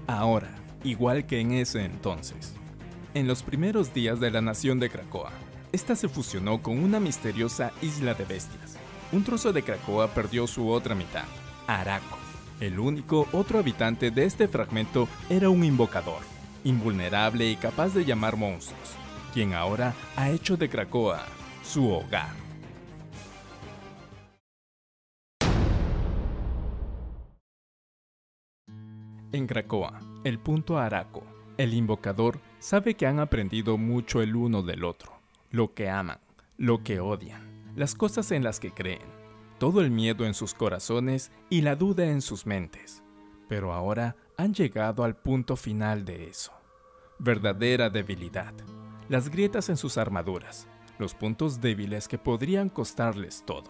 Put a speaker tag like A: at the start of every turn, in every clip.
A: ahora, igual que en ese entonces. En los primeros días de la nación de Krakoa, esta se fusionó con una misteriosa isla de bestias. Un trozo de Krakoa perdió su otra mitad, Araco. El único otro habitante de este fragmento era un invocador, invulnerable y capaz de llamar monstruos, quien ahora ha hecho de Krakoa su hogar. En Krakoa, el punto Araco, el invocador sabe que han aprendido mucho el uno del otro, lo que aman, lo que odian, las cosas en las que creen, todo el miedo en sus corazones y la duda en sus mentes. Pero ahora han llegado al punto final de eso. Verdadera debilidad, las grietas en sus armaduras, los puntos débiles que podrían costarles todo.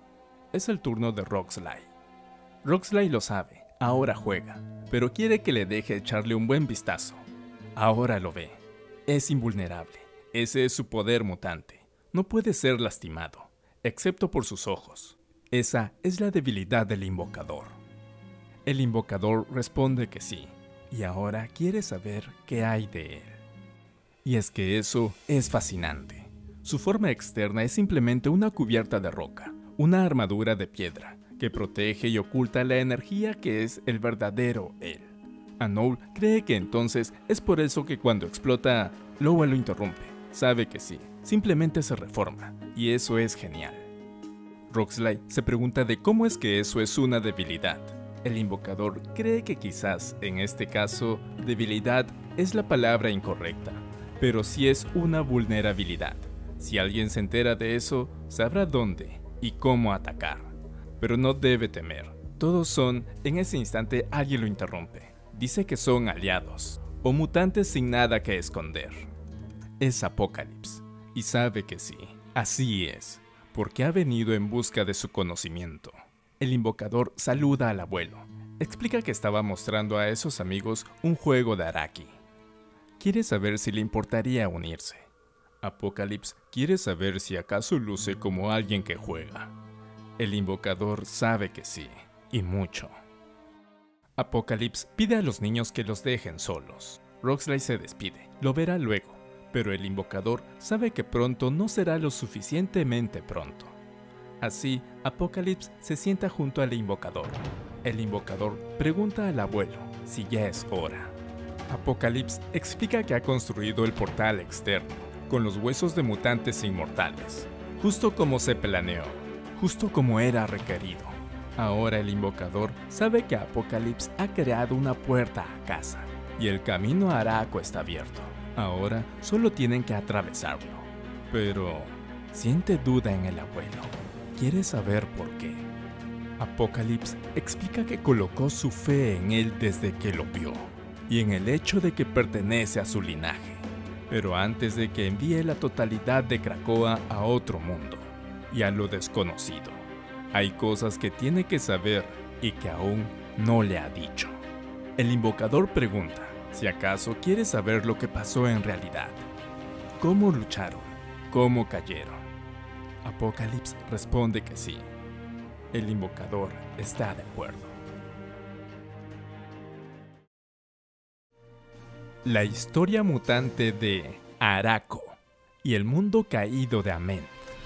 A: Es el turno de Roxley. Roxley lo sabe, ahora juega, pero quiere que le deje echarle un buen vistazo. Ahora lo ve. Es invulnerable. Ese es su poder mutante. No puede ser lastimado, excepto por sus ojos. Esa es la debilidad del invocador. El invocador responde que sí, y ahora quiere saber qué hay de él. Y es que eso es fascinante. Su forma externa es simplemente una cubierta de roca, una armadura de piedra, que protege y oculta la energía que es el verdadero él. Anoul cree que entonces es por eso que cuando explota, Loa lo interrumpe. Sabe que sí, simplemente se reforma, y eso es genial. Roxley se pregunta de cómo es que eso es una debilidad. El invocador cree que quizás, en este caso, debilidad es la palabra incorrecta, pero sí es una vulnerabilidad. Si alguien se entera de eso, sabrá dónde y cómo atacar. Pero no debe temer. Todos son, en ese instante alguien lo interrumpe. Dice que son aliados, o mutantes sin nada que esconder. Es Apocalypse, y sabe que sí, así es, porque ha venido en busca de su conocimiento. El invocador saluda al abuelo, explica que estaba mostrando a esos amigos un juego de Araki. Quiere saber si le importaría unirse. Apocalypse quiere saber si acaso luce como alguien que juega. El invocador sabe que sí, y mucho. Apocalypse pide a los niños que los dejen solos. Roxley se despide, lo verá luego, pero el invocador sabe que pronto no será lo suficientemente pronto. Así, Apocalypse se sienta junto al invocador. El invocador pregunta al abuelo si ya es hora. Apocalypse explica que ha construido el portal externo, con los huesos de mutantes inmortales, justo como se planeó, justo como era requerido. Ahora el invocador sabe que Apocalypse ha creado una puerta a casa, y el camino a Araco está abierto. Ahora solo tienen que atravesarlo. Pero siente duda en el abuelo. Quiere saber por qué. Apocalypse explica que colocó su fe en él desde que lo vio, y en el hecho de que pertenece a su linaje. Pero antes de que envíe la totalidad de Krakoa a otro mundo, y a lo desconocido, hay cosas que tiene que saber y que aún no le ha dicho. El invocador pregunta si acaso quiere saber lo que pasó en realidad. ¿Cómo lucharon? ¿Cómo cayeron? Apocalypse responde que sí. El invocador está de acuerdo. La historia mutante de Araco y el mundo caído de Ament.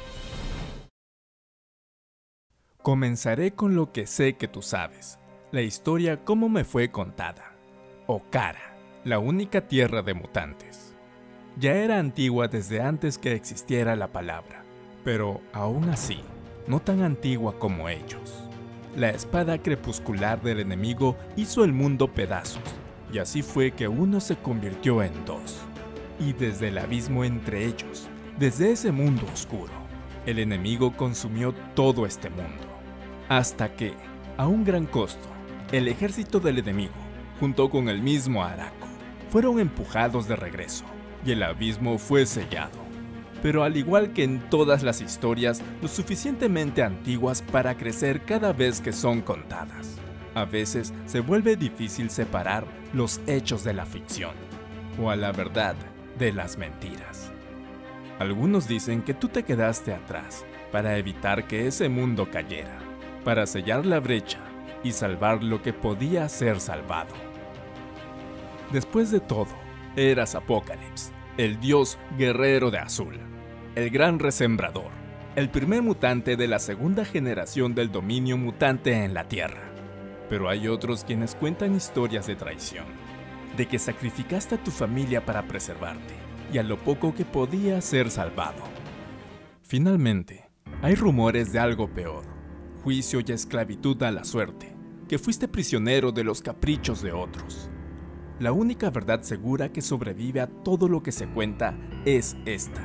A: Comenzaré con lo que sé que tú sabes, la historia como me fue contada. Okara, la única tierra de mutantes. Ya era antigua desde antes que existiera la palabra, pero aún así, no tan antigua como ellos. La espada crepuscular del enemigo hizo el mundo pedazos, y así fue que uno se convirtió en dos. Y desde el abismo entre ellos, desde ese mundo oscuro, el enemigo consumió todo este mundo. Hasta que, a un gran costo, el ejército del enemigo, junto con el mismo Araco, fueron empujados de regreso, y el abismo fue sellado. Pero al igual que en todas las historias, lo suficientemente antiguas para crecer cada vez que son contadas, a veces se vuelve difícil separar los hechos de la ficción, o a la verdad de las mentiras. Algunos dicen que tú te quedaste atrás para evitar que ese mundo cayera, para sellar la brecha y salvar lo que podía ser salvado. Después de todo, eras Apocalipsis, el dios guerrero de azul, el gran resembrador, el primer mutante de la segunda generación del dominio mutante en la Tierra. Pero hay otros quienes cuentan historias de traición, de que sacrificaste a tu familia para preservarte, y a lo poco que podía ser salvado. Finalmente, hay rumores de algo peor, juicio y esclavitud a la suerte, que fuiste prisionero de los caprichos de otros. La única verdad segura que sobrevive a todo lo que se cuenta es esta.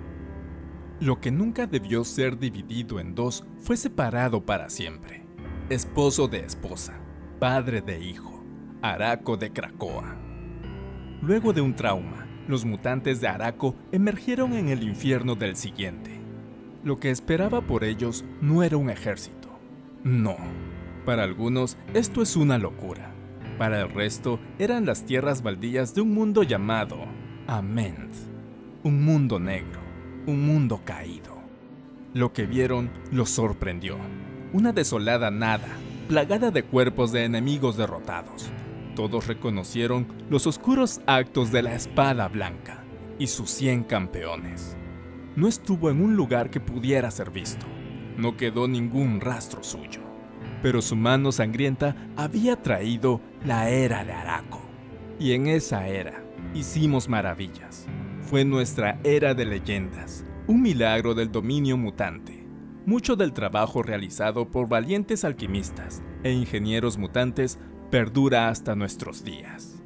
A: Lo que nunca debió ser dividido en dos fue separado para siempre. Esposo de esposa, padre de hijo, Araco de Krakoa. Luego de un trauma, los mutantes de Araco emergieron en el infierno del siguiente. Lo que esperaba por ellos no era un ejército. No. Para algunos, esto es una locura. Para el resto, eran las tierras baldías de un mundo llamado Amenth. Un mundo negro, un mundo caído. Lo que vieron los sorprendió. Una desolada nada, plagada de cuerpos de enemigos derrotados. Todos reconocieron los oscuros actos de la Espada Blanca y sus 100 campeones. No estuvo en un lugar que pudiera ser visto. No quedó ningún rastro suyo. Pero su mano sangrienta había traído la era de Araco. Y en esa era hicimos maravillas. Fue nuestra era de leyendas, un milagro del dominio mutante. Mucho del trabajo realizado por valientes alquimistas e ingenieros mutantes perdura hasta nuestros días.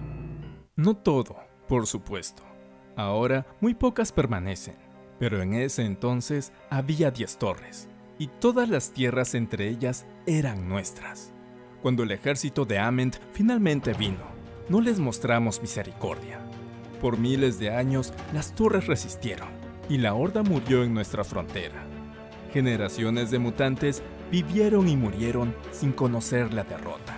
A: No todo, por supuesto. Ahora muy pocas permanecen, pero en ese entonces había 10 torres, y todas las tierras entre ellas eran nuestras. Cuando el ejército de Amenth finalmente vino, no les mostramos misericordia. Por miles de años, las torres resistieron, y la horda murió en nuestra frontera. Generaciones de mutantes vivieron y murieron sin conocer la derrota.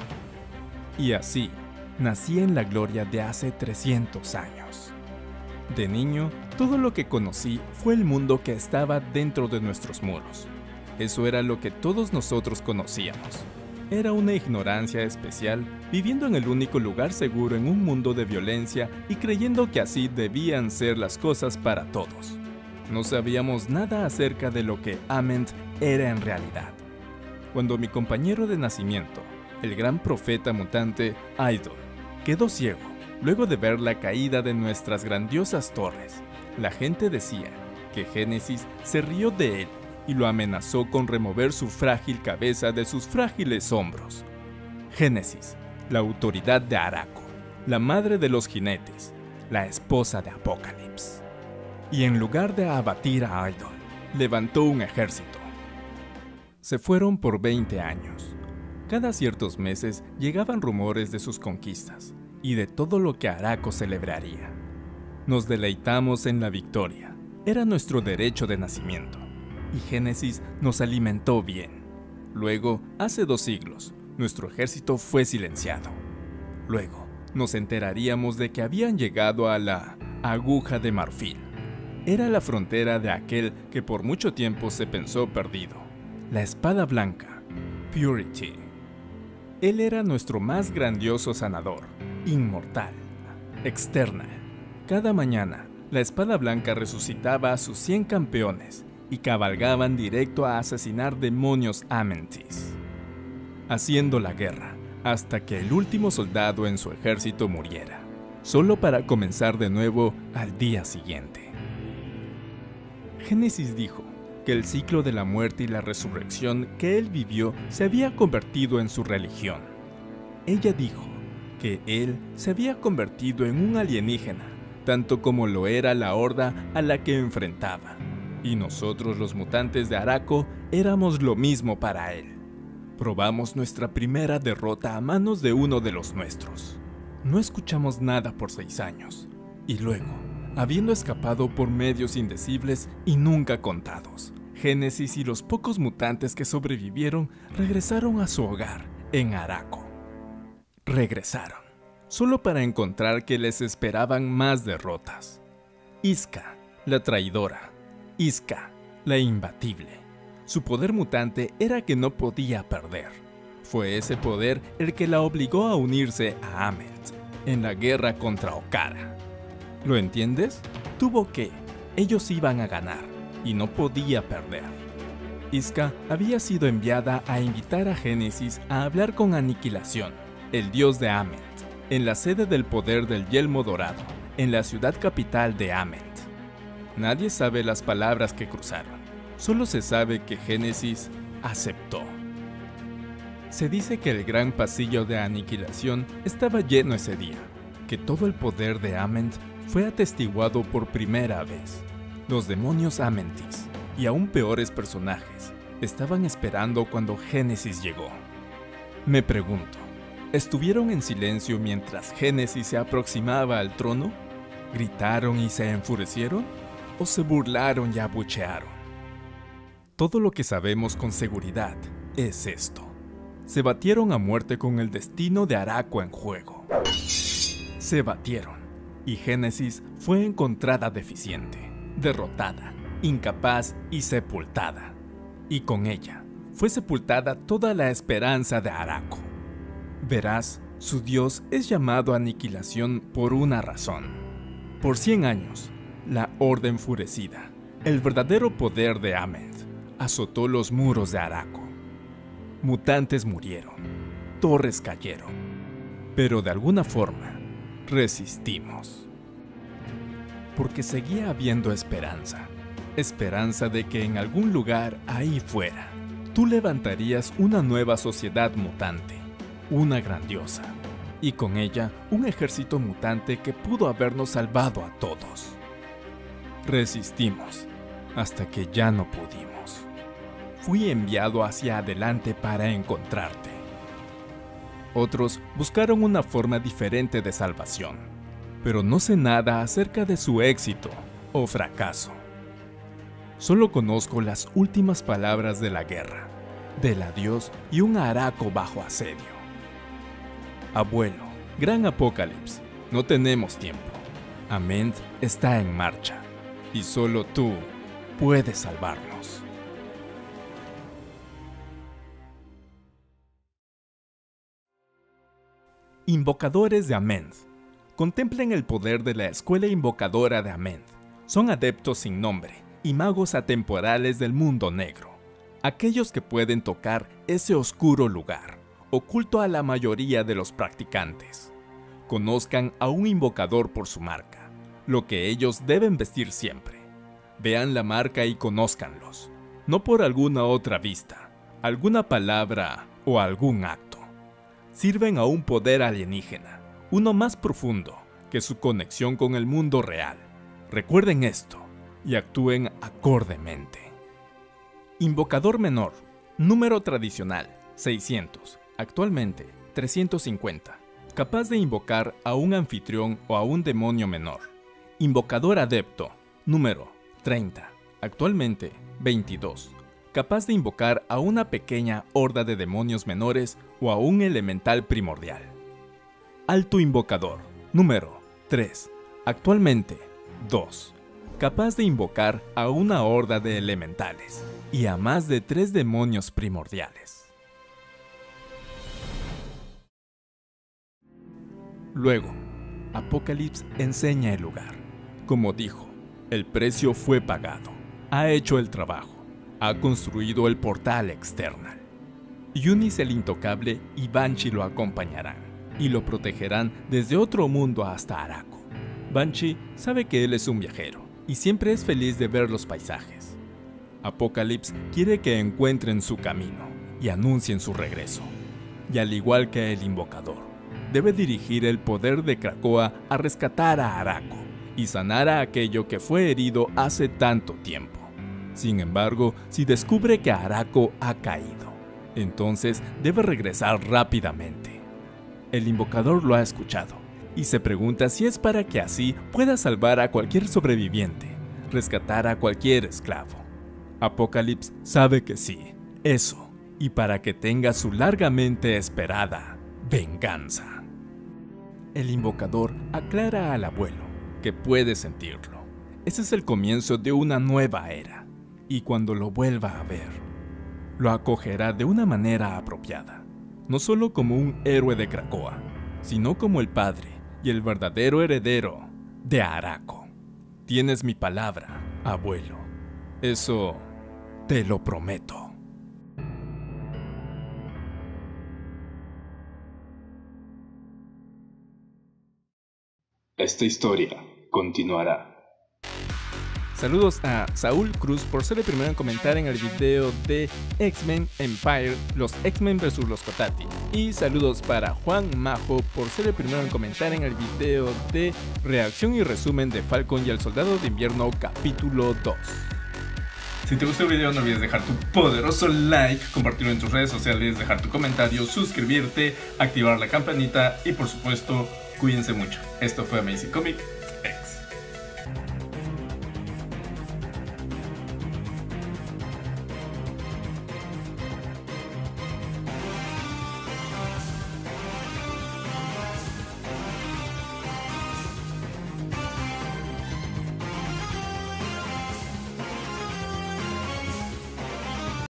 A: Y así, nací en la gloria de hace 300 años. De niño, todo lo que conocí fue el mundo que estaba dentro de nuestros muros. Eso era lo que todos nosotros conocíamos. Era una ignorancia especial, viviendo en el único lugar seguro en un mundo de violencia y creyendo que así debían ser las cosas para todos. No sabíamos nada acerca de lo que Amenth era en realidad. Cuando mi compañero de nacimiento, el gran profeta mutante Idol, quedó ciego luego de ver la caída de nuestras grandiosas torres, la gente decía que Génesis se rió de él y lo amenazó con remover su frágil cabeza de sus frágiles hombros. Génesis, la autoridad de Araco, la madre de los jinetes, la esposa de Apocalipsis. Y en lugar de abatir a Idol, levantó un ejército. Se fueron por 20 años. Cada ciertos meses llegaban rumores de sus conquistas y de todo lo que Araco celebraría. Nos deleitamos en la victoria. Era nuestro derecho de nacimiento. Y Génesis nos alimentó bien. Luego, hace 2 siglos, nuestro ejército fue silenciado. Luego, nos enteraríamos de que habían llegado a la Aguja de Marfil. Era la frontera de aquel que por mucho tiempo se pensó perdido. La Espada Blanca, Purity. Él era nuestro más grandioso sanador, inmortal, externa. Cada mañana, la Espada Blanca resucitaba a sus 100 campeones y cabalgaban directo a asesinar demonios Amenthis, haciendo la guerra hasta que el último soldado en su ejército muriera, solo para comenzar de nuevo al día siguiente. Génesis dijo que el ciclo de la muerte y la resurrección que él vivió se había convertido en su religión. Ella dijo que él se había convertido en un alienígena, tanto como lo era la horda a la que enfrentaba. Y nosotros los mutantes de Araco éramos lo mismo para él. Probamos nuestra primera derrota a manos de uno de los nuestros. No escuchamos nada por 6 años. Y luego, habiendo escapado por medios indecibles y nunca contados, Génesis y los pocos mutantes que sobrevivieron regresaron a su hogar en Araco. Regresaron, solo para encontrar que les esperaban más derrotas. Iska, la traidora. Iska, la imbatible. Su poder mutante era que no podía perder. Fue ese poder el que la obligó a unirse a Amenth, en la guerra contra Okara. ¿Lo entiendes? Tuvo que. Ellos iban a ganar y no podía perder. Iska había sido enviada a invitar a Génesis a hablar con Aniquilación, el dios de Ament, en la sede del poder del Yelmo Dorado, en la ciudad capital de Ament. Nadie sabe las palabras que cruzaron, solo se sabe que Génesis aceptó. Se dice que el gran pasillo de Aniquilación estaba lleno ese día, que todo el poder de Ament fue atestiguado por primera vez. Los demonios Amentis y aún peores personajes estaban esperando cuando Génesis llegó. Me pregunto, ¿estuvieron en silencio mientras Génesis se aproximaba al trono? ¿Gritaron y se enfurecieron? ¿O se burlaron y abuchearon? Todo lo que sabemos con seguridad es esto. Se batieron a muerte con el destino de Araco en juego. Se batieron, y Génesis fue encontrada deficiente, derrotada, incapaz y sepultada. Y con ella fue sepultada toda la esperanza de Araco. Verás, su dios es llamado Aniquilación por una razón. Por 100 años, la Horda Enfurecida, el verdadero poder de Ament, azotó los muros de Araco. Mutantes murieron, torres cayeron, pero de alguna forma resistimos. Porque seguía habiendo esperanza, esperanza de que en algún lugar ahí fuera, tú levantarías una nueva sociedad mutante, una grandiosa, y con ella un ejército mutante que pudo habernos salvado a todos. Resistimos, hasta que ya no pudimos. Fui enviado hacia adelante para encontrarte. Otros buscaron una forma diferente de salvación, pero no sé nada acerca de su éxito o fracaso. Solo conozco las últimas palabras de la guerra, del adiós y un Araco bajo asedio. Abuelo, gran apocalipsis, no tenemos tiempo. Ament está en marcha, y solo tú puedes salvarnos. Invocadores de Ament. Contemplen el poder de la escuela invocadora de Ament. Son adeptos sin nombre y magos atemporales del mundo negro. Aquellos que pueden tocar ese oscuro lugar, oculto a la mayoría de los practicantes. Conozcan a un invocador por su marca, lo que ellos deben vestir siempre. Vean la marca y conózcanlos, no por alguna otra vista, alguna palabra o algún acto. Sirven a un poder alienígena, uno más profundo que su conexión con el mundo real. Recuerden esto y actúen acordemente. Invocador menor, número tradicional, 600, actualmente 350, capaz de invocar a un anfitrión o a un demonio menor. Invocador adepto, número 30, actualmente 22, capaz de invocar a una pequeña horda de demonios menores o a un elemental primordial. Alto invocador, número 3, actualmente 2, capaz de invocar a una horda de elementales y a más de 3 demonios primordiales. Luego, Apocalipsis enseña el lugar. Como dijo, el precio fue pagado, ha hecho el trabajo, ha construido el portal external. Yunis el Intocable y Banshee lo acompañarán y lo protegerán desde otro mundo hasta Araco. Banshee sabe que él es un viajero y siempre es feliz de ver los paisajes. Apocalipsis quiere que encuentren su camino y anuncien su regreso. Y al igual que el invocador, debe dirigir el poder de Krakoa a rescatar a Araco y sanar a aquello que fue herido hace tanto tiempo. Sin embargo, si descubre que Araco ha caído, entonces debe regresar rápidamente. El invocador lo ha escuchado y se pregunta si es para que así pueda salvar a cualquier sobreviviente, rescatar a cualquier esclavo. Apocalipsis sabe que sí, eso, y para que tenga su largamente esperada venganza. El invocador aclara al abuelo que puede sentirlo. Ese es el comienzo de una nueva era, y cuando lo vuelva a ver, lo acogerá de una manera apropiada, no solo como un héroe de Krakoa, sino como el padre y el verdadero heredero de Araco. Tienes mi palabra, abuelo. Eso te lo prometo.
B: Esta historia continuará.
A: Saludos a Saúl Cruz por ser el primero en comentar en el video de X-Men Empire, los X-Men vs los Cotati. Y saludos para Juan Majo por ser el primero en comentar en el video de reacción y resumen de Falcon y el Soldado de Invierno capítulo 2. Si te gustó el video no olvides dejar tu poderoso like, compartirlo en tus redes sociales, dejar tu comentario, suscribirte, activar la campanita y por supuesto, cuídense mucho. Esto fue Amazing Comic.